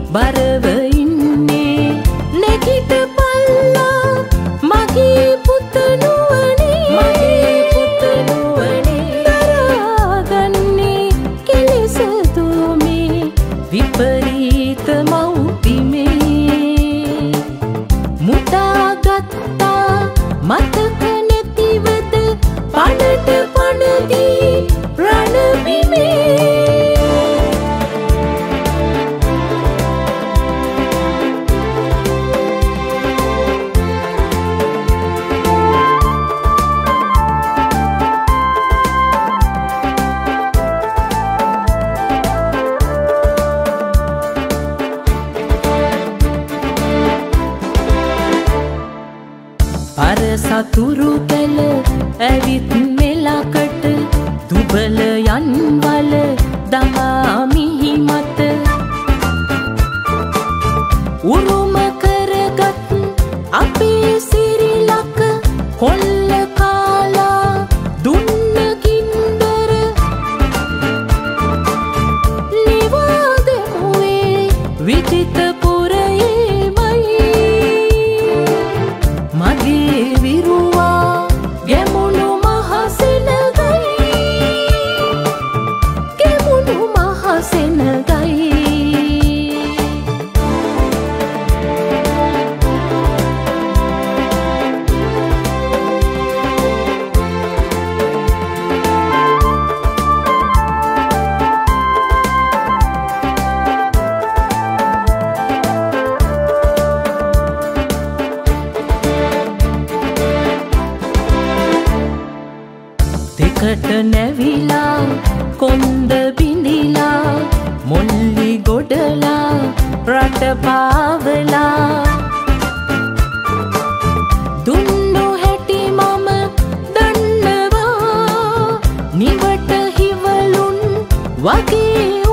බරව ඉන්නේ නැගිට පල්ලා මගේ පුතණුවනේ දරාගන්නේ කෙලෙස දුමේ විපරීත මව්පිමේ මුදාගත්තා මතක නැතිවද පණට පණදී රණබිමේ අර සතුරු පැල ඇවිත් මෙලකට දුබල යන්වල දමා මිහි මත උරුම කරගත් අපේ සිරිලක කොල්ල කාලා දුන්න කින්දර නිවාදමුවේ විජිත මගේ විරුවා ගැමුණු මහසෙනගයි දෙකට නැවිලා කොන්ද බිඳිලා මොල්ලි ගොඩලා රට පාවලා දුන්නු හැටි මම දන්නවා නිවට හිවලුන් වගේ